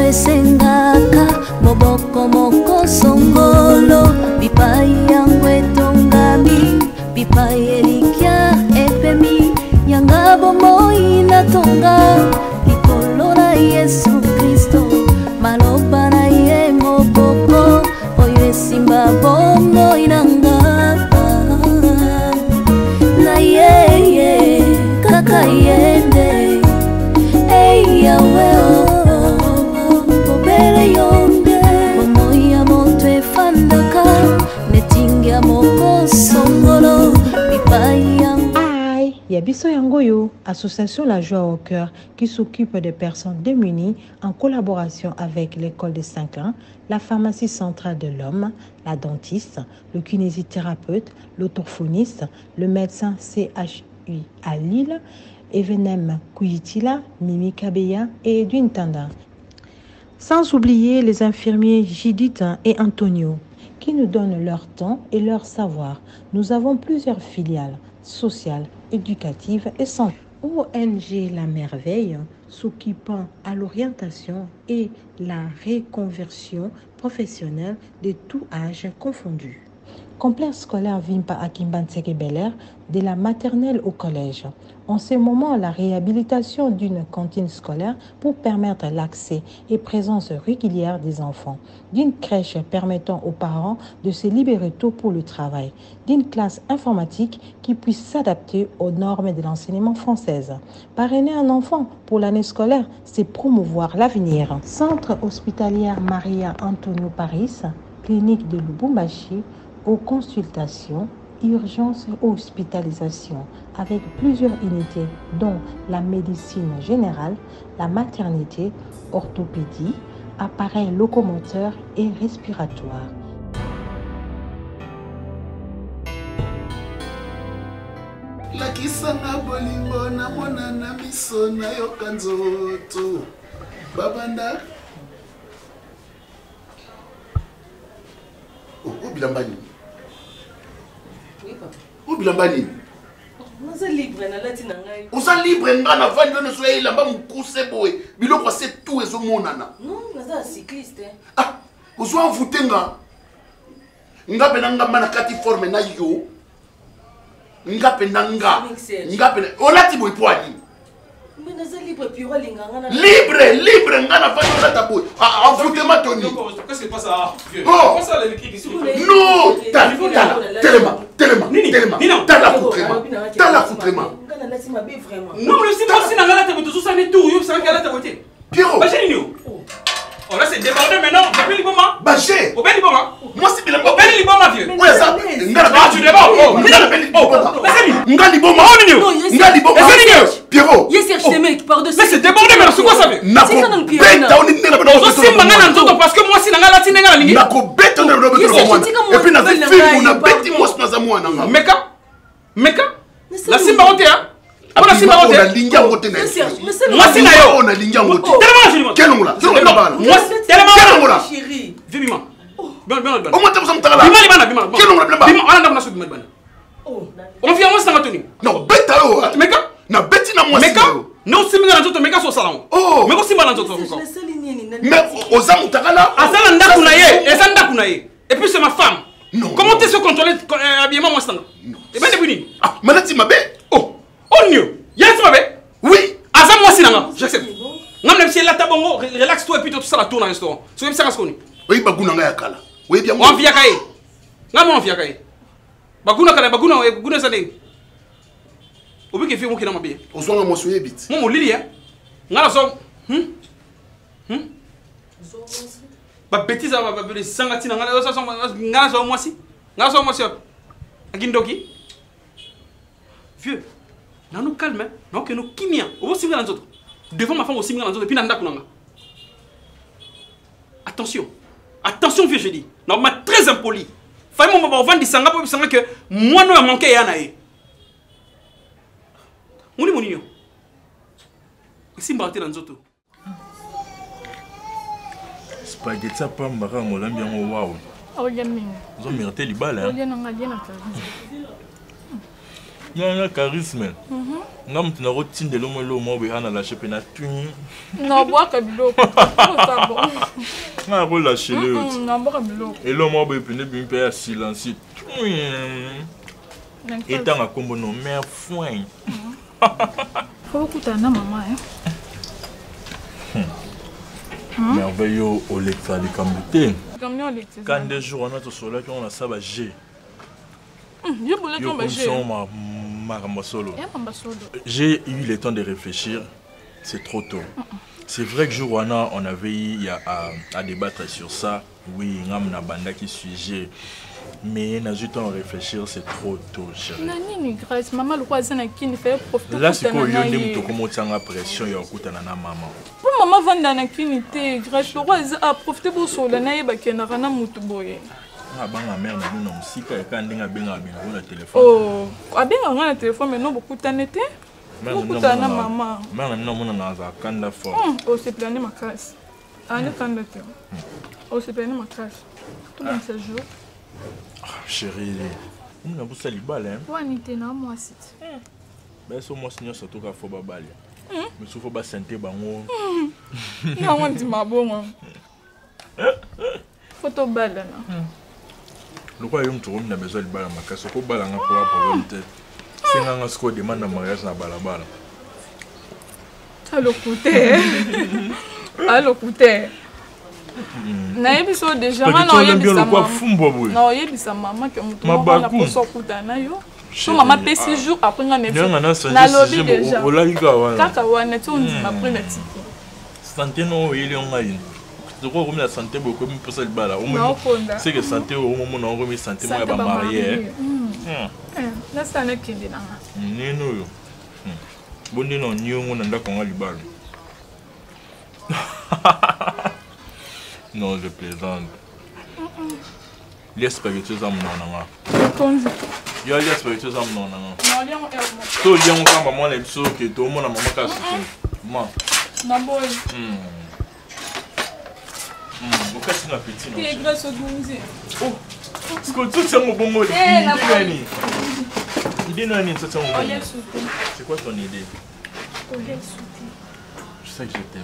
esengaka moboko moko songolo bipai yango etongami bipai elikya epemi yanga bomoi natonga likolo na Yesu Kristo maloba na ye moboko oyo esimba bomoi nanga na ye kaka yende ei yawe bobele yonde bomoi ya moto efandaka netinga moko songolo bipai yango. Yabiso Yangoyo, association La Joie au Cœur, qui s'occupe des personnes démunies en collaboration avec l'école de Saint-Clain, la pharmacie centrale de l'homme, la dentiste, le kinésithérapeute, l'orthophoniste, le médecin CHU à Lille, Evenem Kouitila, Mimi Kabeya et Edwin Tanda. Sans oublier les infirmiers Judith et Antonio, qui nous donnent leur temps et leur savoir. Nous avons plusieurs filiales sociales, éducatives et santé. ONG La Merveille, s'occupant à l'orientation et la reconversion professionnelle de tout âge confondu. Complexe scolaire Vimpa à Kimbanseke Bel-Air, de la maternelle au collège. En ce moment, la réhabilitation d'une cantine scolaire pour permettre l'accès et présence régulière des enfants. D'une crèche permettant aux parents de se libérer tôt pour le travail. D'une classe informatique qui puisse s'adapter aux normes de l'enseignement française. Parrainer un enfant pour l'année scolaire, c'est promouvoir l'avenir. Centre hospitalier Maria Antonio Paris, clinique de Lubumbashi, aux consultations, urgences et hospitalisations avec plusieurs unités dont la médecine générale, la maternité, orthopédie, appareils locomoteurs et respiratoires. La kisanga bolingo na mona na miso na yo kanzoto babanda bilambani. Oui, bilambani. Oza libre na lati na ngai. Oza libre ngana vandi ono so elamba mukuse boy. Biloko se tout ezo monana. Non, naza cycliste. Ah, ozo envutenga. Ngape nanga mana kati forme na yo. Ngape nanga. Ngape olati boy poani. Mais naza libre piro linganga na. Libre ngana vandi ona taboy. Ah, envutema Tony. Qu'est-ce que passe ça? Oh, ça les équipes ici. non, tellement. T'as la foutrement. Non, mais c'est pas si dans la table tout ça n'est tout, c'est un gars à côté. Pierrot. Bagé Nino. Oh là c'est débordé maintenant, on peut liboma. Bagé. Au bel liboma. Moi c'est bien. Au bel liboma vieux. Ouais ça. Ah tu débordes. Oh, Ngali liboma. Oh Nino. Ngali liboma. Pierrot. Yes, c'est mec, pardon. Mais c'est débordé mais c'est quoi ça veut? Nako. Beta on est là. On s'est mangé dans tout parce que moi si dans la latine ngala lingi. Nako beta on est là. Et puis dans ce film on a beti moi dans moi nanga. Meka. La simba honte hein. On a simba honte. On a linga honte na. Moi si na yo. On a linga honte. Tellement joli. Kelongola. Moi tellement chérie. Vivima. Bien. Au moins tu me tala. Bima. Kelongola blamba. Bima, on a dans la bima. On vient moi sans Anthony. Non, beta yo. Meka. Na beti na moi. Meka. Non, c'est bien dans meka so salon. Oh. Mais aussi mal dans tout. Mais aux amis takala. Asala ndaku na ye, ezanda ku na ye. Et puis c'est ma femme. Non. Comment tu sais contrôler habillement moi ça? Et ben depuis. Ah, malati mabe. Oh nio. Yes mabe. Oui. Asa moi si nanga. J'accepte. Ngam na si la tabongo, relax toi et puis tout ça la tourne en restaurant. So yebisa kaskoni. Oui, baguna nga yakala. Oui bien. On via kaye. Ngam on via kaye. Baguna zane. Obi ke fi mo kina mabe. Ozwanga mo soye bit. Mo lili hein. Ngala so. Ba bêtise ba bele sangati na ngala so moi si. Ngala so moi si. Agindoki. Vieux. Na nous calme, non que nous kimia. Obo simga na nzoto. Devant ma femme aussi simga na nzoto puis na ndako nanga. Attention vieux je dis. Non mais très impoli. Faille mon baba vendre sanga pour sanga que moi non manqué ya na e. Moni yo. Simba ate na nzoto. Spaghetti ça pas mbara molambi yango waouh. Oh, j'aime bien. Ils ont mérité les balles. Hein. Non, charisme. Non, tu n'as pas de l'homme l'homme qui a lâché pena. Non, bois kabilo. Ça bon. Non, pas lâcher le. Non, bois kabilo. Et l'homme a besoin de bien silencieux. Et dans un combo non mais foin. Faut écouter na maman Merveilleux au lecteur de Cambouté. Quand des jours on a tout cela qu'on a ça va G. J'ai eu le temps de réfléchir, c'est trop tôt. C'est vrai que Jourwana, on avait eu à débattre sur ça. Oui, on a banda qui sujet. Mais n'a eu le temps de réfléchir, c'est trop tôt, chérie. Là, c'est quoi, il y a une pression, il y a une maman. Pour maman vendre na kinité, grâce au roi a profité pour ça, la naïba qui n'a rien à moutoboyer. Ah, ma mère n'a pas de si quand elle a un téléphone. Oh, a bien un téléphone, mais non beaucoup d'années. Beaucoup d'années, maman. Mère n'a pas de fort. Oh, c'est plané ma casse. Année quand de temps. Oh, c'est plané ma casse. Tout dans ce jour. Chérie, on a poussé les balles, hein? Toi, n'était pas moi, c'est. Ben, c'est moi, sinon, surtout qu'il faut pas baller. Mais il faut pas sentir, bango. Non, on dit ma bonne. Faut te baller, là. Le royaume tourne dans besoin de balle, ma casse, faut baller en pour tête. C'est un score demande un mariage dans balabala. Allô, coûter. Allô, coûter. Naïbiso déjà, non, il y a bien le quoi fumbo. Non, il y a bisa maman que mon tour na poso kutana yo. So maman pe 6 jours après on a fait. Na lobby déjà. Kaka wana tu on dit ma première petite. Santé non, il est en ligne. Je crois que la santé beaucoup plus pour cette balle. C'est que santé au moment où on remet santé moi ba marié. Là ça n'est qu'il là. Nino yo. Bonde non ni on nda ko ngali balle. Non, je plaisante. Les spiritueux hommes non. Il y a les spiritueux hommes non. Tout le monde quand maman les pso que tout le monde a maman casse tout. Maman. Na boy. Vous cassez la petite. Qui est grâce au douze. Oh. Ce que tout c'est mon bon mot. Idée nani ça c'est mon bon. C'est quoi ton idée? Je sais que je t'aime.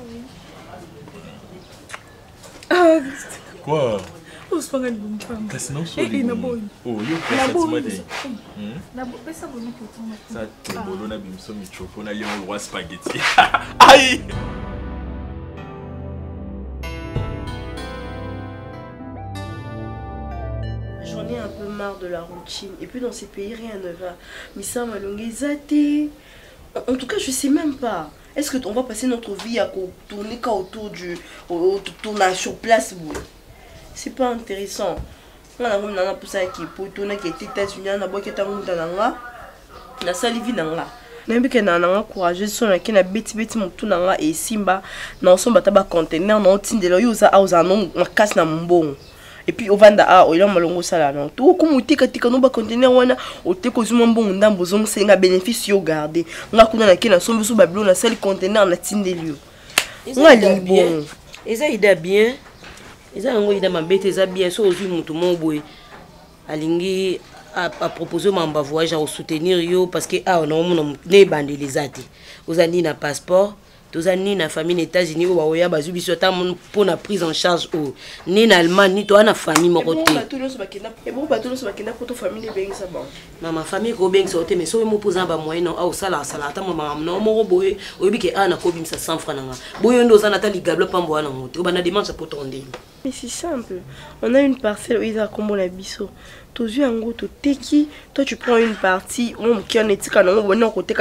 Quoi? On se fait un bon temps. Qu'est-ce que c'est? Oh, yo, qu'est-ce que c'est? Ça, c'est bon, on a bien ça, on a un roi spaghetti. Aïe! J'en ai un peu marre de la routine. Et puis dans ces pays, rien ne va. Missa Malongue Zate. En tout cas, je sais même pas. Est-ce qu'on va passer notre vie à tourner autour du tournage sur place? C'est pas intéressant. On a un peu ça qui est pour tourner qui est États-Unis, on a beaucoup de temps on a sali vie nanga. Même que on a courageux sur la qui na beti mon tout nanga et simba na somba taba conteneur na tindelo yo za auza non casse na mbongo. Et puis au vanda a o ilamba longo sala non tout comme tika no ba conteneur wana o te ko zuma mbongo ndambo zo senga bénéfice yo garder nga kuna na kina sombe so bablo na sali conteneur na tindelio nga bon eza ida bien eza ngo ida mabete eza bien so ozui mutu moboy alingi a proposé mamba voyage à soutenir yo parce que ah on a ne bande les ati ozani na passeport tozani na famille aux États-Unis ou oya bazubi sota pour na prise en charge au ni na Allemagne ni to na famille morote et bon pas tous bakina pour to famille ben ça bon mama famille ko ben sote mais so mo posa ba moyen non au sala ta mama no mo boye oyebi ke ana ko bimsa 100 francs nanga boyo ndo zana ta ligable pambo wana moto ba na demande pour tonder. Mais c'est simple, on a une parcelle où ils a comme la biso. Toi tu prends une partie, on qui en est côté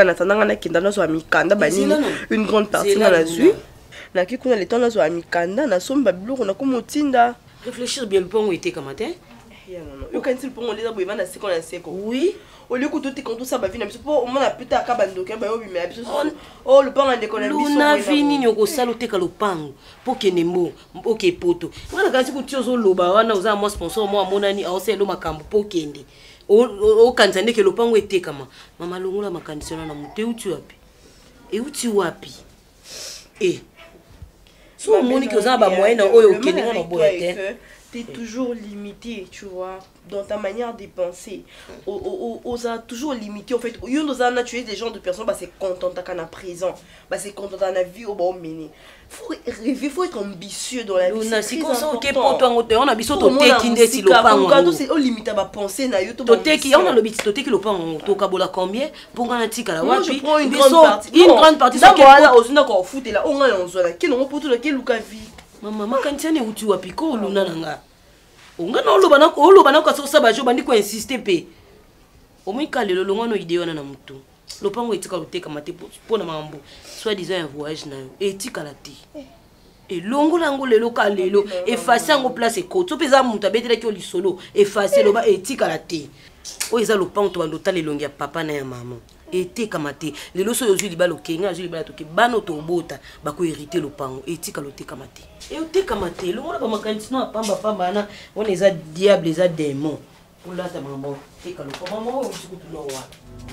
une grande partie dans la zui. Na qui connaît le temps dans amikanda na somba bilo on a comme otinda. Réfléchir bien le pont où était comme matin. Yo quand il pont on les a boiva na seko na seko. Oui. Au lieu que tout est quand tout ça va venir pour on a plus tard kabando ke ba yo bimela biso. Oh le pont en déconne biso. Luna fini nyoko salote ka lopango pour que nembo OK poto. Ngana kasi ku tiozo loba wana uza mo sponsor mo amonani aoselo makambo pour kende. O kanzande ke lopango etekama. Mama longola makandisona na mute uti wapi? E uti wapi? Eh. So moni que uza ba moyen oyo keninga no boyete. t'es toujours limité, tu vois, dans ta manière de penser. On a toujours limité, en fait. Tu es des gens de personnes, bah, c'est content qu'à la présent, bah, c'est content dans la vie au bon mener. Faut rêver, faut être ambitieux dans la vie. C'est très important. On a besoin de te qui si le pan. C'est au limite à penser na yo to. On a le but de te qui le pan to kabola combien pour qu'on a tika la wapi. Je prends une grande partie. Ça voilà, on a encore foutu là. On a on zola. Qui non pour tout le qui luka vie. Maman kantiane uti wapi ko luna nanga. Onga na oloba na ko sa ba jo bandi ko insister pe. O mo ikale lo ngono ideo na mutu. Le pango etika luteka mate pour na mambo. Soit disant un voyage na yo etika la ti. Et longo lango lelo kalelo effacer ngo place ko to peza mutu abetela ki olisolo effacer lo ba etika la ti. O eza lo pango to bando talelongi ya papa na ya maman. Etika mate lelo so yozuli ba lo kenga yozuli ba to ke bano to bota ba ko hériter lo pango etika lo teka mate. Et o teka mate longo na ba makantino apamba na on eza diable eza démon. Pour là ta maman teka lo maman o sikutu lo wa.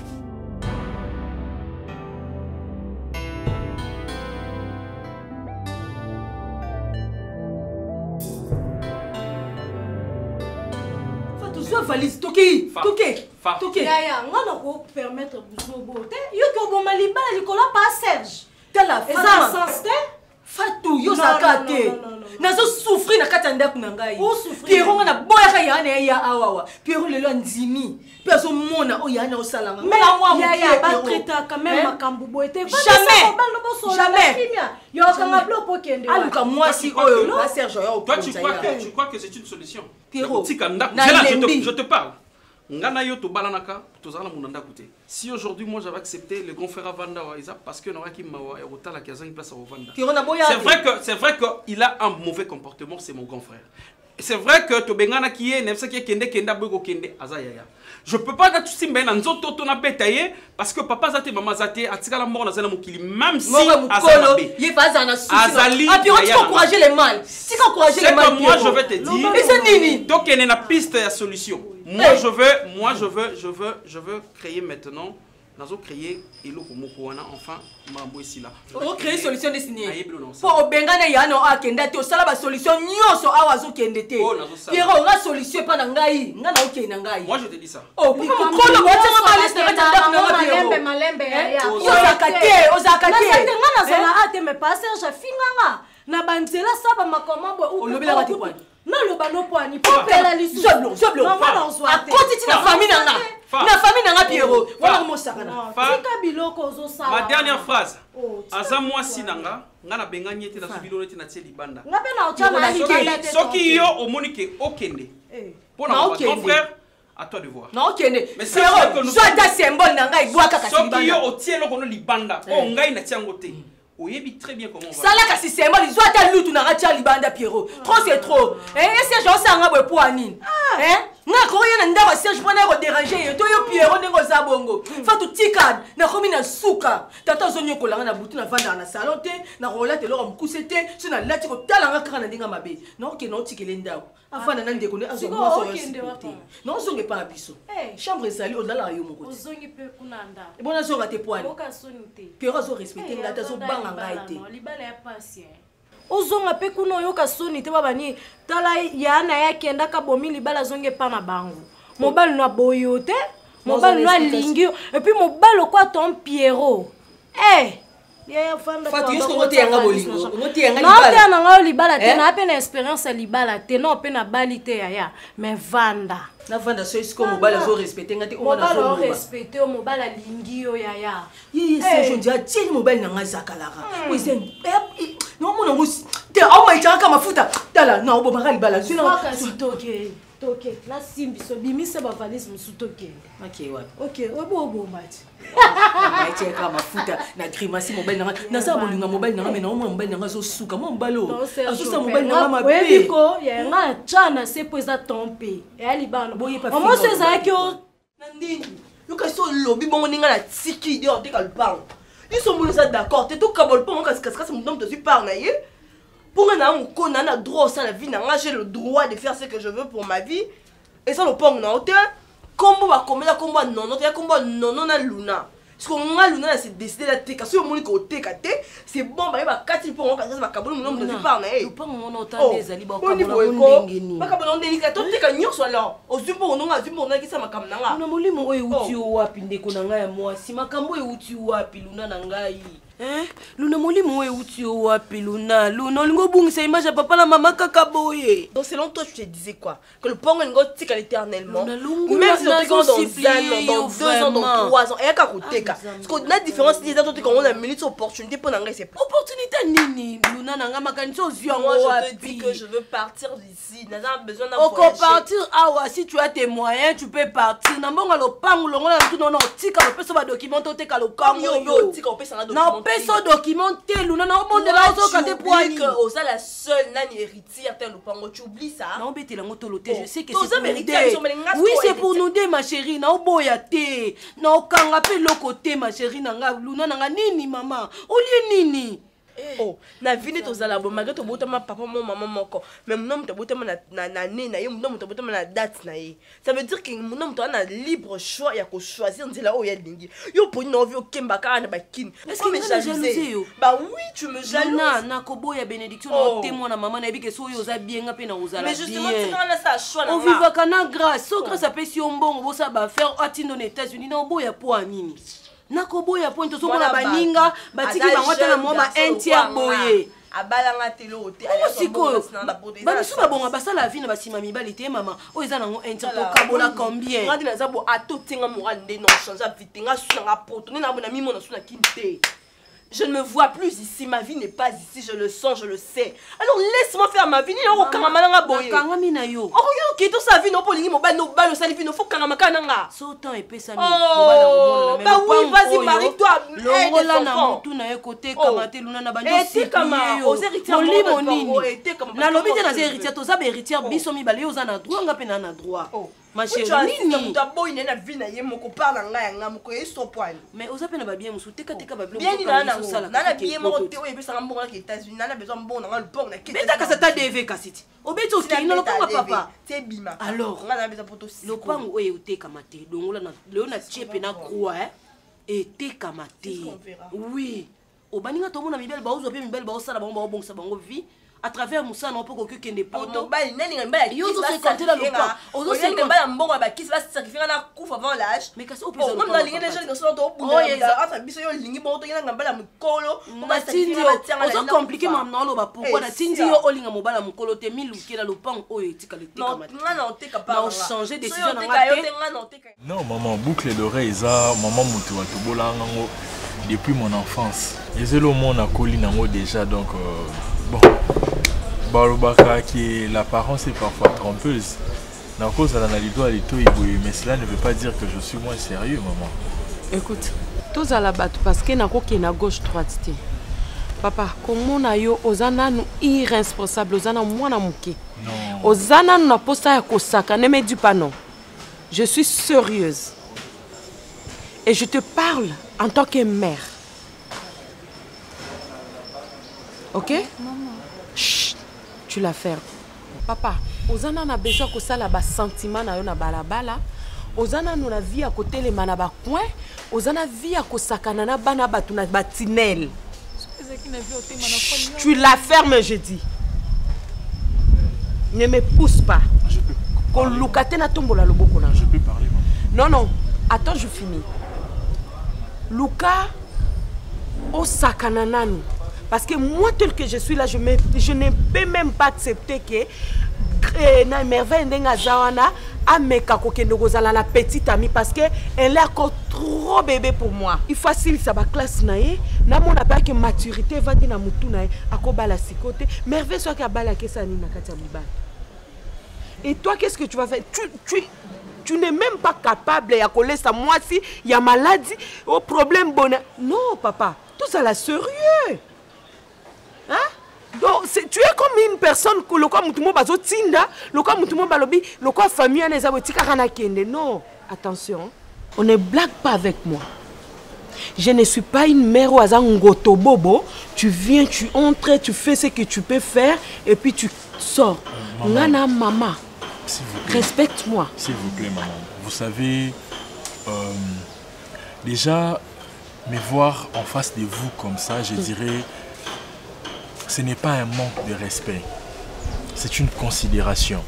Valise toki yaya ngana ko permettre buso bote yo ko boma libala likola pa Serge tala femme sens te Fatou yo sakate nazo souffrir na kati ndaku na ngai Pierrot ngana boya ka yana ya awawa Pierrot lelo ndimi pe so mona o yana o salanga mais moi yaya ba traiter quand même makambu bote jamais yo kanga blo pokende aluka moi si oyo na Serge yo toi tu crois que c'est une solution Pierrot je te parle ngana yo to balanaka to zana munanda koute si aujourd'hui moi j'avais accepté le grand frère Vanda Waiza parce que n'aura qui mawa erota la kazan place au Vanda c'est vrai que il a un mauvais comportement c'est mon grand frère c'est vrai que to bengana qui est nemsa qui kenda bogo kende azaya je peux pas tout simba na nzoto to na betaye parce que papa zate maman zate atika la mort na zana mokili même si azali il faut azali tu encourager les mal si tu encourager les mal moi je vais te dire et c'est nini donc il y a une piste à solution moi je veux créer maintenant nazo créer elo komoko wana enfin mambo ici là on créer solution destinée pour bengana yana akenda te osala ba solution nyoso awazo kende te Pierrot nga solution pa na ngai nga na okenda ngai moi je te dis ça oh pourquoi kolo botanga maliste na malembe ya ozakate nga na zala ate me passer je finganga na banzela saba makomambo olobela kati kwani non le bano poani popela lisu joblo a côté na famille nanga Pierrot voilà mo sakana tika biloko ozo sala ma dernière phrase aza moi sinanga ngana benga nyete na subilo neti na tseli banda ngape na ochana libanda te soki yo omonike okende pona ton frère à toi de voir non okende mais c'est que nous soit ta symbole nanga ibwaka kasi libanda soki yo otielo kono libanda o ngai na tiango te oyebi très bien comment on va sala kasi symbole soit ta lutu na ratia libanda Pierrot trop c'est trop c'est genre ça nga boy pour anine nga ko yena ndako Serge pona ko déranger to yo Pierrot ndeko za bongo fa tu tikad na komi na suka tata zonyo ko langa na butu na vanda na salon te na rola te lo mkusete sina lati ko talanga kana ndinga mabe non ke non tikele ndako afana na ndeko ne azo mo so non zonge pa biso chambre sali o dala yo moko ozongi pe kunanda bona zonga te poani oka sonite Pierrot zo respecter ngata zo banga ngaite libala ya patient ozonga pe kuna oyoka soni te babani tala yana yakenda ka bomi libala zonge pa na bango mobali na boyo te mobali na lingi et puis mobali quoi ton Pierrot ya fanda Fatou yesko ngote yanga bolingo ngote yanga libala non te na nga libala te na pe na expérience ya libala te non pe na bali te ya mais vanda na vanda so isko mobali zo respecter ngati o na zo respecter o mobali lingi yo ya c'est je dis tieni mobali na nga zakalaka oui c'est non mon amour te au mai chaka mafuta tala na obo bakali bala sinon toke la simbi so bimise ba valise musutoke okay obo mati mai chaka mafuta na grimace mobali na sa bolinga mobali na mais na mobali na zo suka mobalo asusa mobali na mabe biko ya nga chana c'est pour ça tomber et libano omo se za ki o nandini luka so lobi bongo ninga na tiki de on te kalpang ils sont tous d'accord te tout kabol pas parce que mon nom te suis par naie pour un na droit ça la vie na j'ai le droit de faire ce que je veux pour ma vie et ça le pong na hauteur combo va commettre combo non na luna Ce qu'on a Luna c'est décidé de te casser au monde qui te caté, c'est bon bah il va casser pour on casser ma cabane mon nom de pas na. Pas mon autant des ali ba ko ndengeni. Ba cabane ndengeni ka to te ka nyoso la. Ozumbo ono ngazumbo na kisa makamna nga. Luna molimo oyo uti wapi ndeko na ngai ya mwasi makambo oyo uti wapi Luna na ngai. Luna molimo oyo uti wapi Luna olingo bungisa image ya papa na maman kaka boye. Donc selon toi tu te disais quoi? Que le pongo ngo tika l'éternellement. Même si on te dans 1 an, dans 2 ans, dans 3 ans, et à côté parce que la différence des autres quand on a une minute opportunité pour n'engager c'est opportunité nini Luna nanga makanso ozwi moi je te dis que je veux partir d'ici. N'a pas besoin d'un voyage. Partir ah si tu as tes moyens tu peux partir. Na mbonga lo pango longo na tout non tika le peso ba document te ka lo kango yo tika opesa na document. Na peso documenté Luna na monde là ozo kate poani que oza la seule nani héritière te lo pango tu oublies ça. Na obete la ngotoloté je sais que c'est oui c'est pour nous deux ma chérie na oboya te na okanga pe lokote ma chérie nanga Luna nanga nini maman olie nini oh na vini tozala bo malgré to botama papa mon maman moko mais mon homme te botama na né na ye mon homme te botama na date na ye ça veut dire que mon homme to na libre choix ya ko choisir nzela o ya lingi yo poni na ovi okemba ka na bakini est-ce que me jalouser bah oui tu me jalouses na kobo ya bénédiction na témoin na maman na bi que so yo za bien nga pe na ozala mais justement tu na ça choix na on viva kana grâce so grâce a pesi ombongo bo sa ba faire atindo aux États-Unis na oboya po anini nakoboya point to mona baninga batiki bangota na moma entière boye abalanga telo hotel siko bamisu babonga basala vie na basima mibali te mama o eza nango entière to kabola combien ngadi na zabo atotenga moral nde non changer vie nga sunanga poto ni na bona mimo na suna kinte. Je ne me vois plus ici, ma vie n'est pas ici, je le sens, je le sais. Alors laisse-moi faire ma vie, ni na okanga malanga boye. Kanga mina yo. Okoyo ki to sa vie no polingi mobile no balo sali vie no faut kanga makana nga. So temps epé sami. Oh, bah oui, vas-y marie-toi. Longola na mutu na côté kamate Luna na bandi si kama aux héritiers monini. Na lobi te na héritier to za ba héritier biso mi bale yo za na droit nga pe na droit. Ma chérie, nini boy na vie na ye moko parla nga ya nga moko eso poil. Mais oza pe na ba bien musu teka teka ba bien na bien moko te o e pesa mbongo na ke États-Unis na besoin mbongo na le port na ke. Mais taka sa DV kasiti. Obeto ki na lopango papa. Te bima. Alors, nga na besoin poto si. Lopango oye uteka mate. Dongola na leo na chepe na croix et teka mate. Oui. Obaninga to mona mibel ba ozo pe mibel ba osala bango ba obongsa bango vie. À travers Moussa non peut que des potos bali nani ngamba yo to se compter la lopa ozo se ngamba mbongo ba kisi va sacrifier na kufa avant l'âge mais kasi opeza on a lingi déjà que so to bunda entre biso yo lingi bongo to ngamba la mukolo on va sacrifier la tianga ozo compliquer mam na loba pourquoi na tindi yo olinga mobala mukolo te miluki la lopang oyo etika le teka mat non non teka pas on changer décision na ngate non maman boucle d'oreille ça maman mutu wa tobola ngango depuis mon enfance ezelo mona koli nango déjà donc bon Barobaka qui l'apparence est parfois trompeuse. Mais cela ne veut pas dire que je suis moins sérieux, maman. Écoute, tous à la batte parce que nako qui na gauche droite. Papa, comment na yo ozana nous irresponsable ozana mwana muke. Non. Ozana na posta ya kosaka ne me dis pas non. Je suis sérieuse. Et je te parle en tant que mère. OK? Maman. Chut. Tu la fermes. Papa, ozana na besoin que ça la bas sentiment na yo na balabala. Ozana nous la vie à côté les manaba coin. Ozana vie à kosakana na bana batu na batinel. Tu la fermes, je dis. Ne me pousse pas. Je peux parler. Je peux parler, maman. Non, non. Attends, je finis. Luka, osakana nanu. Parce que moi, tel que je suis là, je ne peux même pas accepter que na merveille ndenga zawana ameka kokendo kozala la petite amie parce que elle est encore trop bébé pour moi. Il facile ça ba classe nae na mona pas que maturité va na mutu nae akobala sikote merveille soit ka bala kesa ni na kati ya mibala. Et toi qu'est-ce que tu vas faire? Tu n'es même pas capable ya kolesa moi si il y a maladie au problème bonheur. Non papa, tout ça là sérieux. Hein? Donc, tu es comme une personne que le quoi mutumo bazo tinda, le quoi mutumo balobi, le quoi famille ne zabotika kana kende. Non, attention. On ne blague pas avec moi. Je ne suis pas une mère ou azangoto bobo. Tu viens, tu entres, tu fais ce que tu peux faire et puis tu sors. Ngana maman. Respecte-moi. S'il vous plaît maman. Vous savez déjà Mais voir en face de vous comme ça, je dirais, ce n'est pas un manque de respect. C'est une considération.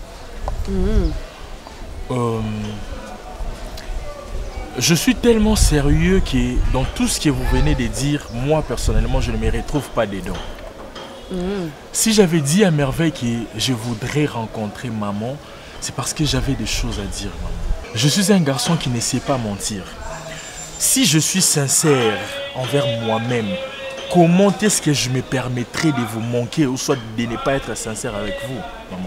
Je suis tellement sérieux que dans tout ce que vous venez de dire, moi personnellement, je ne me retrouve pas dedans. Si j'avais dit à Merveille que je voudrais rencontrer maman, c'est parce que j'avais des choses à dire, maman. Je suis un garçon qui ne sait pas mentir. Si je suis sincère envers moi-même, comment est-ce que je me permettrais de vous manquer ou soit de ne pas être sincère avec vous, maman?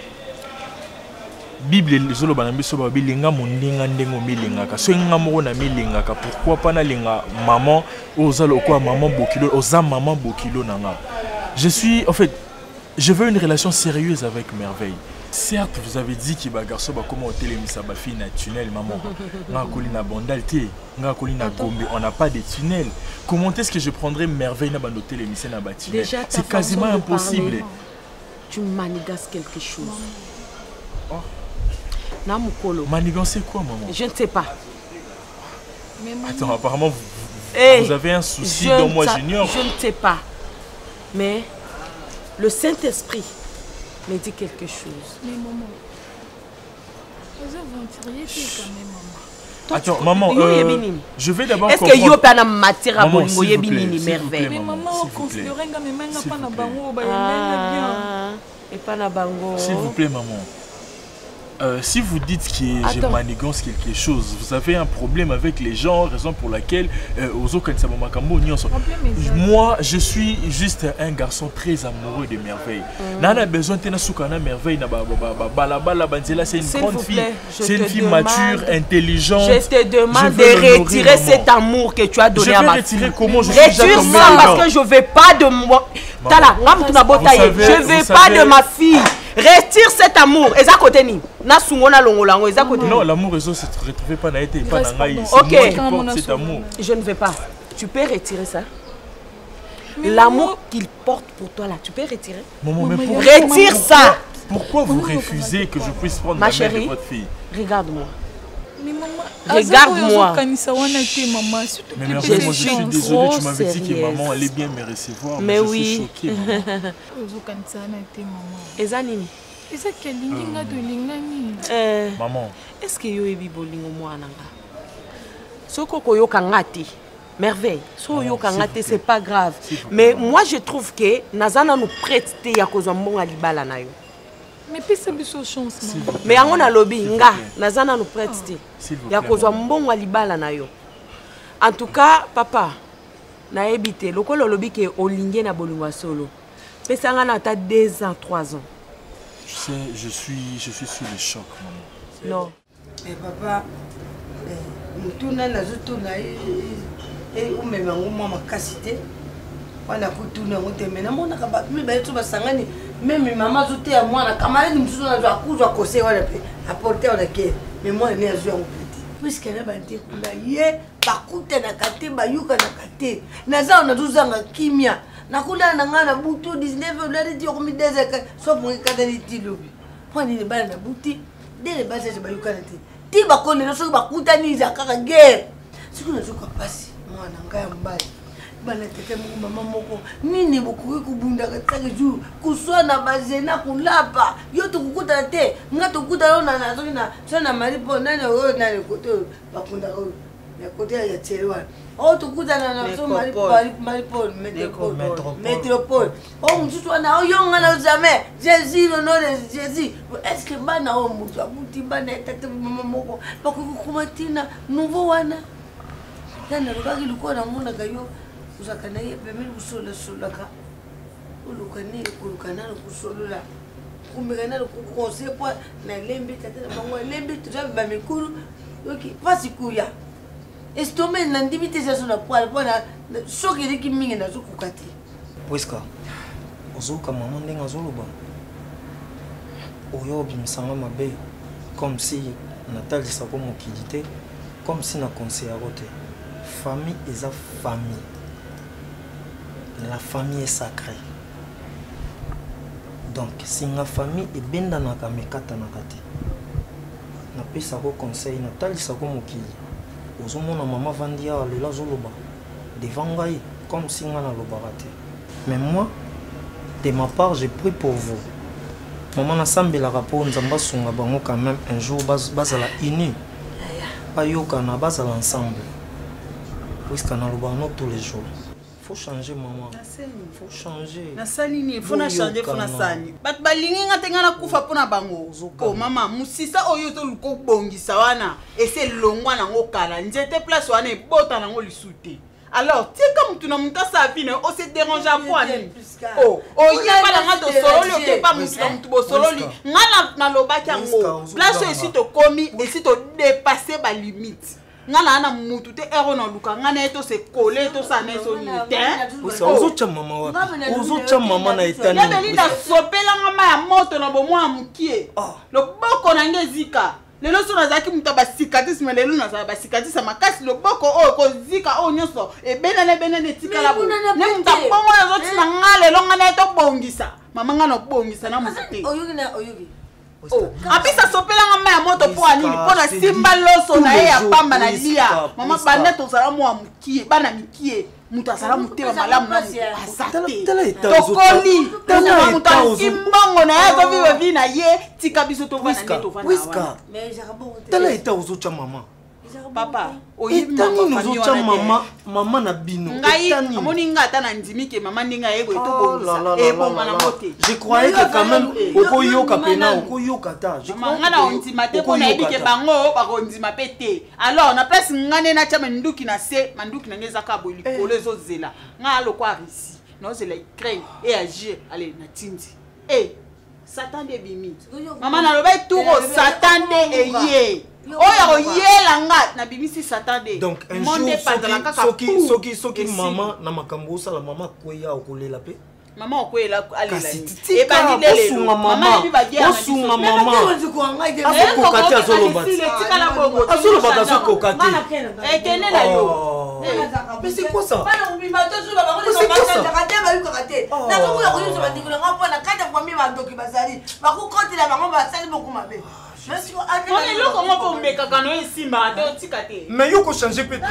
Bible ezolo bana biso ba bilinga moninga ndengo milingaka so nga moko na milingaka pourquoi pas na linga maman ozalo quoi maman bokilo oza maman bokilo nanga. Je suis en fait je veux une relation sérieuse avec Merveille. Certes, vous avez dit que garçon ba comment télémisa ba fille na tunnel maman. Nga kolina bondalité, nga kolina gombe, on n'a pas de tunnel. Comment est-ce que je prendrais Merveille na bando télémisa na ba tunnel? C'est quasiment impossible. Tu manigas quelque chose. Oh. Manigan, c'est quoi, maman? Je ne sais pas. Attends, apparemment, vous avez un souci dont moi j'ignore. Je ne sais pas. Mais le Saint-Esprit me dit quelque chose. Mais maman, vous aventuriez quand même, maman. Attends, maman, je vais d'abord comprendre. Est-ce que yo pas matière à bolingo yebinini merveille? Mais maman, on considérait que même pas na bango, ba et pas na bango. S'il vous plaît, maman. Si vous dites que je manigance quelque chose, vous avez un problème avec les gens, raison pour laquelle moi je suis juste un garçon très amoureux de Merveille. Nana besoin de soukana Merveille na c'est une grande fille, c'est une fille mature, intelligente. Je te demande de retirer cet amour que tu as donné à ma fille. Je vais retirer comment je retire ça parce que je veux pas de moi. Tala, je veux pas de ma fille. Retire cet amour. Et ça côté ni. Na sungona longolango. Et ça côté. Non, l'amour se retrouve pas na été pas na ngai. Ok. Cet amour. Je ne veux pas. Tu peux retirer ça. L'amour qu'il porte pour toi là, tu peux retirer. Maman, mais pourquoi, retire ça. Pourquoi vous refusez que je puisse prendre ma la chérie, main de votre fille? Regarde-moi. Mais maman, regarde-moi. Mais Merveille, moi je suis désolée, tu m'avais dit que maman allait bien me recevoir. Mais je oui. suis choquée. Maman. Est-ce que yo ebi bolingo mwana nga? Soko koyo kangati. Merveille. So yo kangati c'est pas grave. Mais moi je trouve que nazana nous prête ya kozwa mbonga libala na yo. Mais puis c'est biso chance maman. Mais yango na lobi nga nazana nous prête ya kozwa mbonga libala na yo. En tout cas papa na ebité lokolo lobi ke olinge na bolingo solo. Pesa nga na ta 2 ans 3 ans. Tu sais, je suis sur le choc, maman. Non. Mais papa, mutuna nazotuna ou même ngoma makasite. Wana kutuna ngote mena mona ka ba mi ba etu basangani même maman zote ya mwana kamaleni msusu na zwa kuzwa kose wala pe apporter on ke mais moi ne azwa ngopeti. Puisque na bante kula ye bakute na kate bayuka na kate. Naza na tuzanga kimia. Nakula na ngana butu 19 dolari di ko mi dezeka so mo ikata ni tilobi poni ni bana na buti dele basa je bayukana ti ba ko ne so ba kutaniza kaka guerre siku na zuka pasi mwana ngaya mbali bana tete mu mama moko nini bokuki kubunda kataka juu kuswana bazena kulapa yote kukuta te ngato kukuta na na zona sona maripo nani o nani koto bakunda o ya kote ya chelewa. Oh, tu kuda na so Maripol, métropole. Oh, msusu wana oyonga na jamais. Jésus le nom de Jésus. Est-ce que bana o mutu abuti bana tete mama moko bakukumatina nouveau wana. Kana rugagi luko na muna gayo usakana ye pemeli kusola solaka. Ulukani kulukana kusolula. Kumegana ku conseil po na lembi tete bango lembi tu ba mikuru. OK, fasi kuya. Estome na ndimite za na poil bona sokiri ki mingi na zokukati. Puisque ozuka maman ndenga zoloba. Oyo bimsanga mabe comme si Nathalie sako mokidité comme si na conseil à côté. Famille est sa famille. La famille est sacrée. Donc si la famille est benda na kamekata na kati. Na pesa ko conseil Nathalie sako mokidité. Ozomona mama vandia lela zoloba devant ngai comme si nga nalobaka te. Mais moi, de ma part, j'ai pris pour vous. Maman nasambelaka mpo nzambe asunga bango quand même un jour bazala uni bayokana bazala ensemble puisque nalobaka no tous les jours. Faut changer maman. Faut changer. Nasalini, faut na changer, faut na sani. Bat balingi ngatenga na kufa pona bango. Oh mama, musisa oyo to luko bongisa wana. Ese longwa na ngokala. Nzete place wana ebota na ngo lisute. Alors, tu comme tu n'as pas sa vie, on se dérange à quoi? Oh, il n'y a pas la main de solo, il n'y a pas de solo. Il y a na loba kiango. Place ici te commis, ici te dépasser ma limite. Ngana na mutu te ero na luka ngana eto se coller to sa neso ni te ozocha mama wapi ozocha mama na etani ya belinda sopela ngama ya moto na bomo ya mukie loboko na ngezika lelo so nazaki muta ba cicatrice mais lelo na ba cicatrice makasi loboko o ko zika o nyoso e benene tikala bo ne muta bongo na zoti na ngale lo ngana eto bongisa mama ngana bongisa na muti oyugi apisa sopela ngama ya moto po anini po na simba loso na ye ya pamba na lia mama banda to sala mo amukie bana mikie muta sala mutema malamu na asate tokoli tana muta imbongo na ye to vive vie na ye tika biso to vana neto vana wiska mais jarabo tala eta uzocha mama papa oyitani nozocha mama na bino ngai amoni ngata na ndimike mama ninga yego etobongisa ebonga na mote je croyais que quand même okoyoka pena okoyoka ta je croyais ngana ondima te pona ebike bango bakondima pete alors na place ngane na chama nduki na se manduki na ngeza ka boili kolezo zela ngalo kwa risi no zela crée et agir allez na tindi Satan de bimi mama na loba touro Satan de eye oyo yela nga na bimisi Satan de donc un jour soki mama na makambo sala mama kweya okolela pe mama okwela alela e bandi lelo mama osunga mama azoko kati azoloba azoloba azoko kati ekelela yo mais c'est quoi ça mais yo ko changer peut-être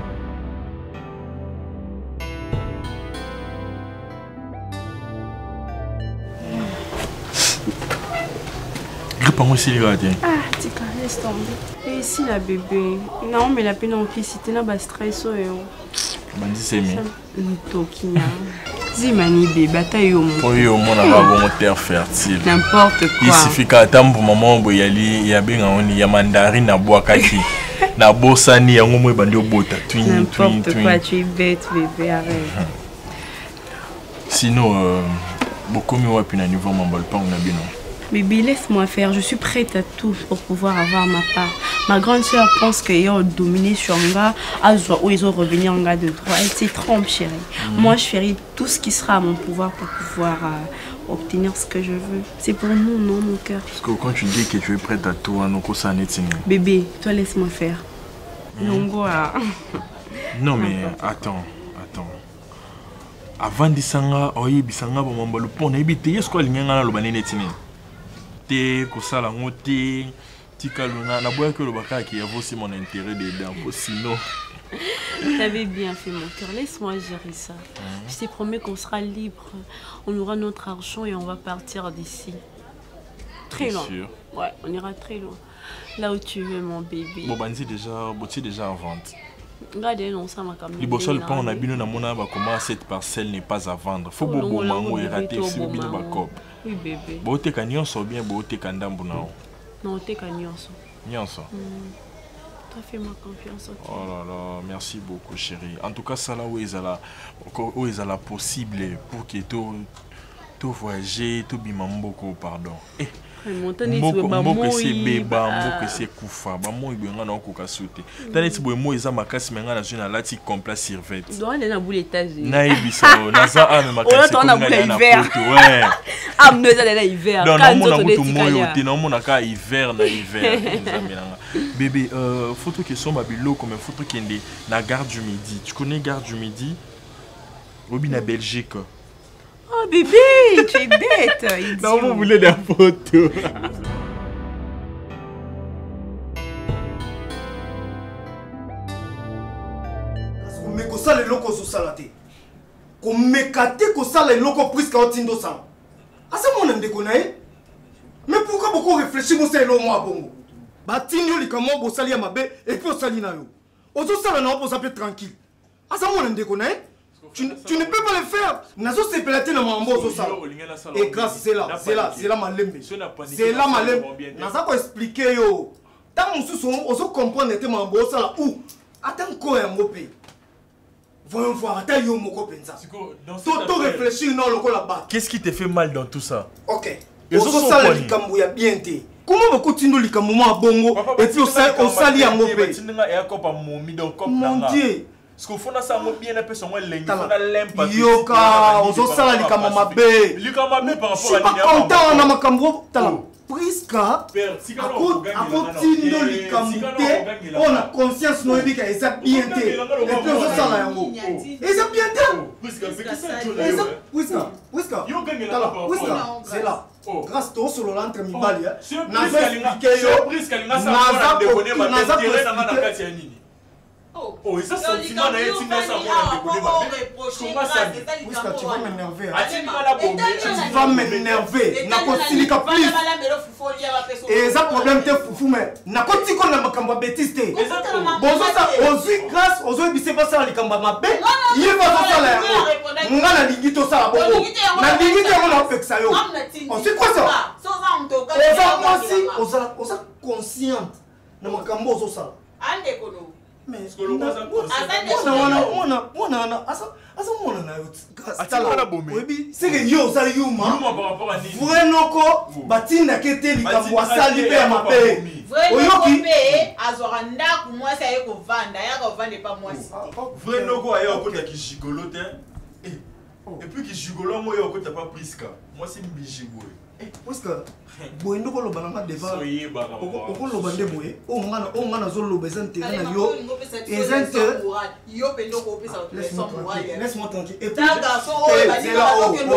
ah, tika, laisse tomber. Et ici, la bébé. Non, mais la peine en plus, c'était un stress. Bandi c'est mi. Tokinya. Zimani bébé, taille au monde. Oui, au monde, on a une terre fertile. N'importe quoi. Il suffit qu'à temps pour maman, il y a bien un mandarine à boire kaki. Na bosani, il y a un moment bandi au bota. N'importe quoi, tu es bête, bébé, arrête. Sinon, beaucoup mieux, puis à niveau mambal pas, on a bien. Bébé, laisse-moi faire. Je suis prête à tout pour pouvoir avoir ma part. Ma grande soeur pense qu'ils ont dominé sur Nga, ou ils ont revenu en Nga de droit. Elle s'y trompe, chérie. Moi, je ferai tout ce qui sera à mon pouvoir pour pouvoir obtenir ce que je veux. C'est pour nous, non, mon cœur. Parce que quand tu dis que tu es prête à tout, ça n'est pas. Bébé, toi, laisse-moi faire. Longo a... Non, mais attends. Avant de s'engager, oye, bisanga bon mambalo pour n'ébiter. Est-ce que l'ingénieur le bané netine? Kosala ngote tikaluna na boya que le baka qui a aussi mon intérêt dedans sinon t'avais bien fait mon cœur, laisse-moi gérer ça. Je t'ai promis qu'on sera libre, on aura notre argent et on va partir d'ici très loin. Sûr. Ouais, on ira très loin là où tu veux mon bébé. Bon bandi déjà en vente. Regardez non ça m'a quand même. Les bossol pas on a bien na mona ba comment cette parcelle n'est pas à vendre. Faut bobo mango et rater si bien ba cop. Oui bébé. Bote kanionso bien bote kandambu nao. Non te kanionso. Nyonso. Toi fais-moi confiance. Oh là là, merci beaucoup chérie. En tout cas ça là où ils la possible pour que tout voyager, tout bimamboko pardon. Mboko c'est beba, mboko c'est kufa, bamo ibengana na okoka sauter. Tane ti boemo eza makasi menga na jona lati complet servette. Donc on est dans boule étage. Na ibiso, na za ame makasi ko ngana na poto. Ouais. Am no za na hiver. Quand on est tout moyo te na mona ka hiver na hiver. Bébé, photo que son babilo comme photo qui est na gare du Midi. Tu connais gare du Midi? Obi na Belgique. Oh bébé, tu es bête. Non, vous voulez des photos. sala eloko zo sala te. Ko mekate ko sala eloko presque otindo sala. Asa mona ndeko na ye. Mais pourquoi beaucoup réfléchir mo sala eloko mo bongo? Ba tinyo likamo bo sali ya mabe et puis osali na yo. Ozo sala na opo sape tranquille. Asa mona ndeko na ye. Tu ne peux pas le faire. Nazo se pelater na mambo ozo sala. Et grâce c'est là ma lembe. C'est là ma lembe. Naza ko expliquer yo. Tant mususu ozo comprendre te mambo sala ou attends ko ya ngope. Voyons voir, attends yo moko penza. Toto réfléchir non loko là-bas. Qu'est-ce qui te fait mal dans tout ça? OK. Ozo sala likambo ya bien te. Comment beaucoup tindo likambo mo bongo et puis osali ya ngope. Mon Dieu. Parce qu'il faut que ça soit bien un peu son l'impact. Yoka, on s'en sala likama mabe. Likama mabe par rapport à je suis pas content na makambo tala. Priska, tindo likamute, on a conscience no ebika eza bien te. Et puis on s'en sala yango. Eza bien te. Priska. C'est là. Grâce to solo entre mibali. Oh, et ça, sentiment n'a été ça. Tu vas m'énerver. Tu vas m'énerver. N'a pas de plus. Et ça, problème, t'es foufou, mais n'a pas de qu'on a ma camba bêtise. Bon, ça, aux grâce aux autres, c'est pas ça, les camba ma bête. Il va faire là. On a la ligito ça. La ligito, on a fait ça. C'est quoi ça? On a consciente. N'a ma camba aux ça. Mais c'est que yo ça yuma vrai noko batinda kete likambo asali pe ma pe oyoki azora ndaku mwasi aye kovanda ya kovande pa mwasi vrai noko aye okota ki gigolo te et puis ki gigolo mo yo okota pa priska moi c'est mbijibo parce que boy ndoko lo bananga devant oko lo bande boy o ngana zo lo besoin terrain na yo ezente yo pendo ko pesa laisse-moi tranquille et puis c'est là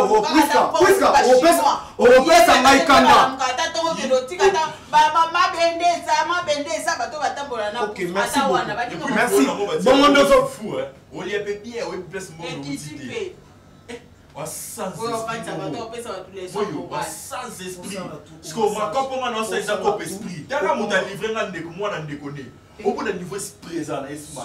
o pesa ngai kanda kata tongo ke lotika ta ma bendeza bato batambola na OK merci bon monde so fou on y a bien on place mon entité sans esprit. Parce qu'on va comprendre non c'est ça comme esprit. T'as mon livré un ndeko moi na ndekone. Au bout d'un niveau présent na esma.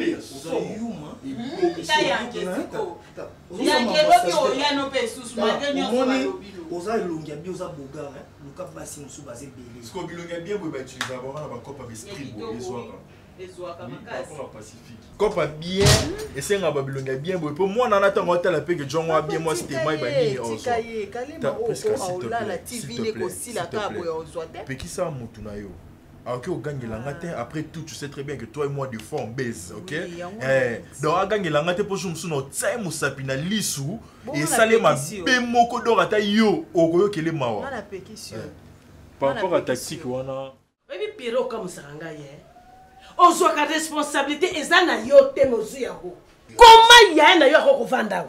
Oza ilongia bien oza boga luka basi musu basé belé. Parce qu'on bilongia bien bo ba utiliser avant na ba copa esprit bo ezwaka. Copa bien et c'est un babilonga bien pour moi on attend on la paix que John wa bien moi c'était mai bani aussi la TV ne aussi la table pe qui ça mutu na yo ok au gagne la ngate après tout tu sais très bien que toi et moi des fois on baise OK donc a gagne la ngate pour musu no tsai musapi na lisu et salé ma be moko dorata yo okoyo kele mawa par rapport à tactique wana baby piro comme saranga ye ozwaka responsabilité eza na yo te nozu yango koma ya na yo akokovanda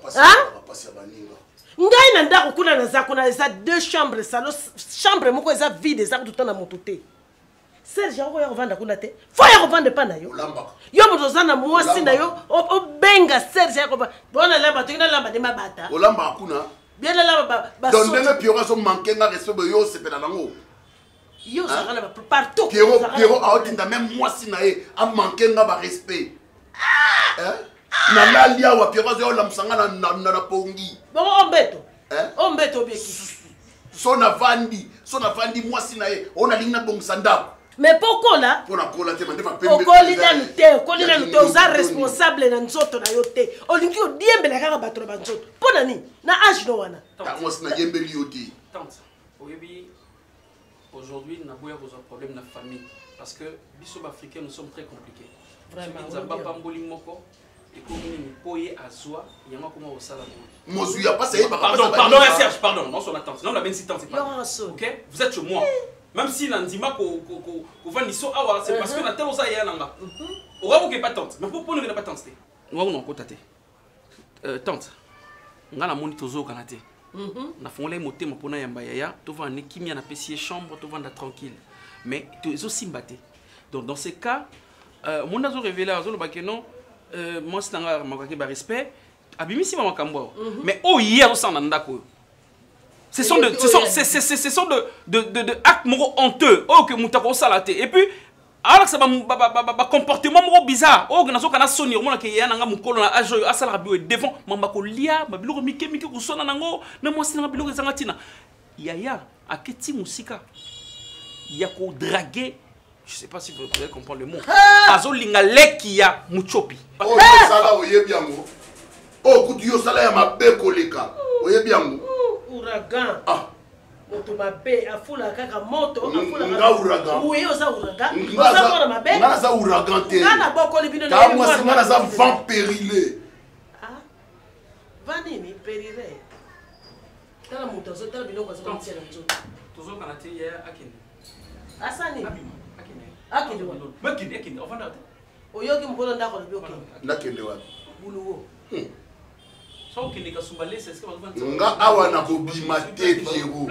ngai na ndako kuna naza kuna eza 2 chambres salon chambre moko eza vide eza tout na moto te Serge ya kovanda kuna te fo ya kovanda pa na yo yo moto za na mwasi na yo obenga Serge ya kovanda bona lamba to ina lamba de mabata olamba akuna bien lamba ba donc ndenge piora so manquer na respect yo sepela nango yo ça va partout Pierrot a dit même moi si naé a manqué nga ba respect na la lia wa Pierrot zo la msanga na pongi bon ombeto bieki so na vandi moi si naé on a lingna bong sanda mais pourquoi là pour la cola te mande fa pembe kolina nute oza responsable na nzoto na yo te olingi odiembela kaka bato na banzoto pona ni na age no wana moi si na yembeli yo te tante oyebi aujourd'hui, nous avons un problème de famille. Parce que les Africains, nous sommes très compliqués. Vraiment. Nous avons pas de moko. Et comme nous pouvons azwa, il y a comment au salon. Pardon, Serge, pardon. Non, son attente. Non, la même si tante, c'est pas. OK? Vous êtes chez moi. Même si l'andima qu'on va niso awa, c'est parce que la telle osa ya nanga. On va vous pas tante. Mais pourquoi nous n'avons pas tante? Nous avons encore tante. Tante. On a la monite aux eaux canate. Na fongole moté mapona yamba yaya to va ne kimia na pesier chambre to vanda tranquille mais tu es aussi mbaté donc dans ces cas mon azo révélé azo le bakenon moi c'est un respect abimisi mama kambo mais oh hier ça nanda ko ce sont de actes moraux honteux oh que mutako salaté et puis alors ça va comportement moraux bizarre oh que nazo kana soni on que ya nanga mukolo na ajo asala bio devant mamba ko lia babilo mike ko sona nango na moi sinanga bilo zanga tina yaya aketi musika yako draguer. Je sais pas si vous pouvez comprendre le mot. Azo lingaleki ya muchopi. Oh, sala oyebiango. Oh, kudiyo sala ya mabe koleka. Oyebiango. Ouragan. Ah. Moto mabe afula kaka moto afula. Nga ouragan. Oui, oza ouragan. Oza mona mabe. Nga za ouragan te. Nga na boko libino na. Ta moi si nga za vent périlé. Ah. Vanini périlé. Tala moto zo tala bino kwa zo ntela nzo. Tozo kana te ya akini. Asani. Akende wa. Akende ofanda te. Oyoki mkono ndako libyo ke. Nakende wa. Buluwo. So okende kasumba lese est-ce que va nga awa na kobima te Pierrot.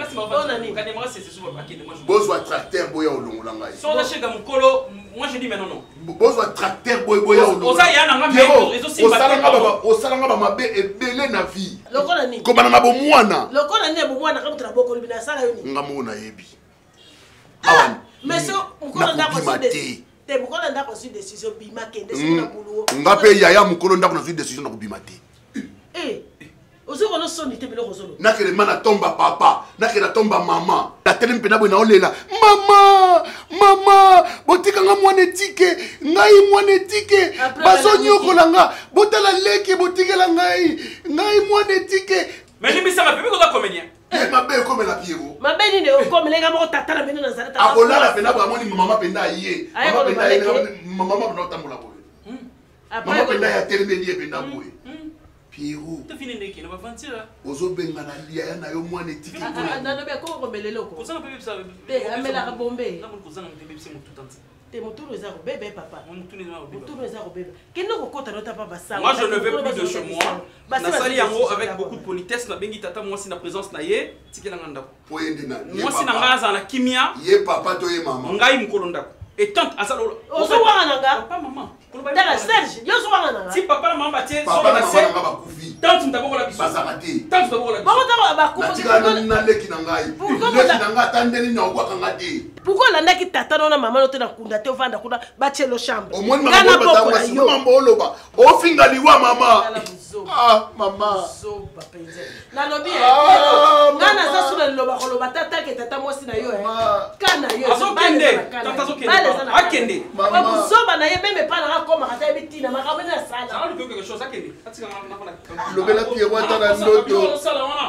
Bozwa tracteur boya olongola ngai. So na chega mukolo, moi je dis mais non. Bozwa tracteur boya olongola. Oza ya na ngamba osalanga ba mabe ebele na vie. Lokola ni. Kobana na bo mwana. Lokola ni bo mwana kamutra boko libina sala yoni. Nga mona yebi. Awan. Mais so mukolo ndako sudesi. Te mukolo ndako sudesi so bima kende so na buluwo. Nga pe yaya mukolo ndako na sudesi na kobima te. Eh. Ozo kono soni te bilo kozolo. Nakele mana tomba papa, nakele tomba mama. La tele mpena bwe na olela. Mama, mama, botika nga mwane tike, ngai mwane tike. Bazo nyokola nga, botala leke botikela ngai mwane tike. Mais je me sens pas comme comédien. Mabe comme la Pierrot. Mabe ni ne comme les gars mo tata na bino na zalata. Akola la pena bwa moni mama penda yé. Mama penda yé, mama penda tambola boye. Mama penda ya tele beli penda boye. Pierrot. Tu finis de qui? Ne va pas mentir. Ozo benga na lia na yo mwane tiki. Na no be ko komelelo ko. Kozana bébé ça. Te amela ka bombe. Na mon kozana bébé c'est mon tout entier. Te mutulu za ko bébé papa. Mutulu za ko bébé. Kino ko kota no tapa basa. Moi je ne veux plus de chez moi. Na sali yango avec beaucoup de politesse na bengi tata moi si na présence na ye tikela nganda. Poyende na. Moi si na ngaza na kimia. Ye papa to ye mama. Ngai mukolo ndako. Et tante asalo. Ozo wa nanga. Papa maman. Tala Serge, yo so wa nanga. Si papa na maman batie so na se. Papa na kufi. Tante ndako la biso. Basakati. Tante ndako la biso. Bako tala ba kufi. Natika na leki na ngai. Leki na ngai tandeli na okwa kanga te. Pourquoi la ndaki tata na mama no te na kunda te ovanda kuna ba chelo chambre. Au moins mama bata wa sima mbolo ba. O finga liwa mama. Ah mama. Zo ba penze. Na lobi e. Ngana za sula loba ko loba tata ke tata mo sina yo e. Kana yo. Azokende. Tata azokende. Akende. Mama zoba na ye meme pa na koma kata bitina makambe na sala. Ça va quelque chose akende. Atika na lobela Pierrot atala ndoto.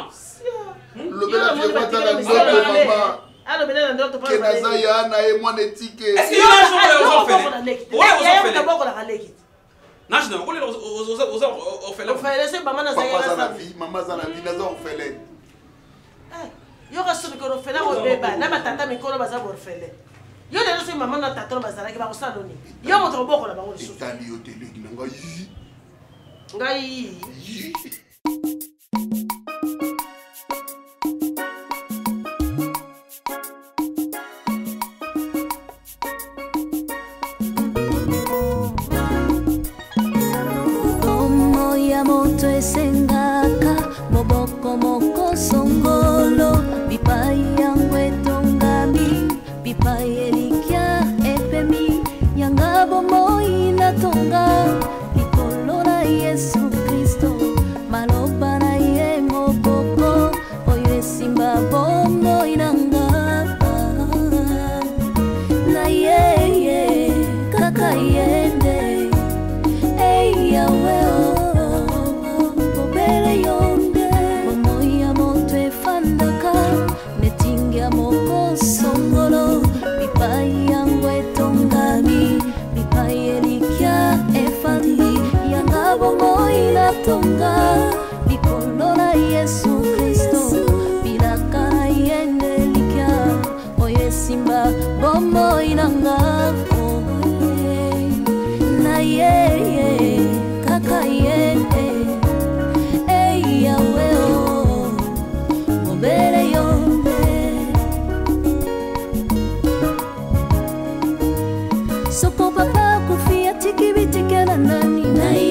Lobela Pierrot atala ndoto mama. Alors bela ndoto pa. Kenaza ya na e mwana tike. Est-ce que là on fait? Ouais, on fait. Na boko la kaleki. Non, je ne connais on fait là. On fait laisser maman na zaya. Papa za la vie, maman za la vie na za on fait là. Yo ka soni ko fait là o beba na matata mikolo baza bo fait là. Yo le so maman na tata bazala ki ba ko saloni. Yo mo tro boko la ba ko so. Itali yo tele ki nga yi. Ngai. Sengaka moboko moko songolo bipai yangu etongami bipai elikia epemi yanga bomoi na tonga likolo na Yesu Kristo maloba na ye moboko oyo esimba bomoi nanga na ye kaka yende ei yawe songolo bipai yangu etongami bipai elikia efandi yanga bomoi na tonga likolo na Yesu Kristo bilaka na yende elikia oye simba bomoi nanga na ye kaka yende ei yawe obere yo. Soko papa kufia tiki bitikela nani na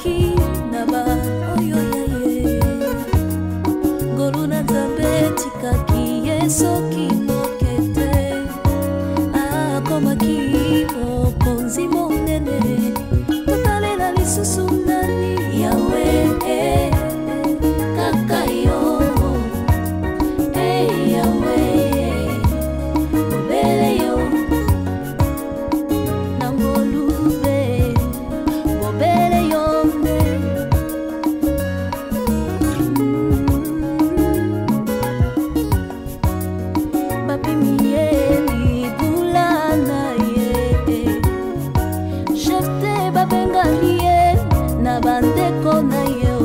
akomaki na ba oyoyeye ngolu na nzambe tikaki ye soki moke te akomaki mokonzi monene totalela lisusu nani yawe kaka yo yawe obele yo nangolube bobele yo bapimiye libula na ye jefte babengani ye na bandeko na ye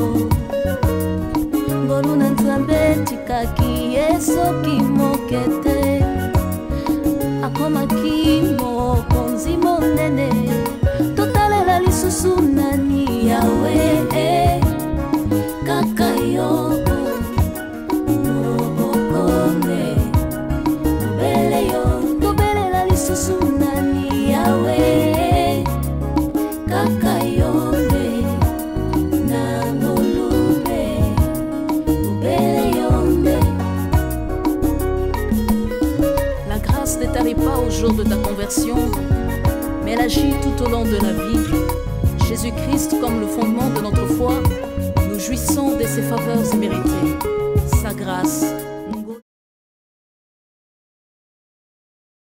ngolu na nzambe tikaki ye soki moke te akomaki mokonzi monene totalela lisusu nani yawe kaka yo obokone obele yo tobelela lisusu nani yawe kaka yo nangolube obele yo. La grâce ne t'arrive pas au jour de ta conversion, mais elle agit tout au long de la vie. Jésus-Christ comme le fondement de notre foi, nous jouissons de ses faveurs imméritées. Sa grâce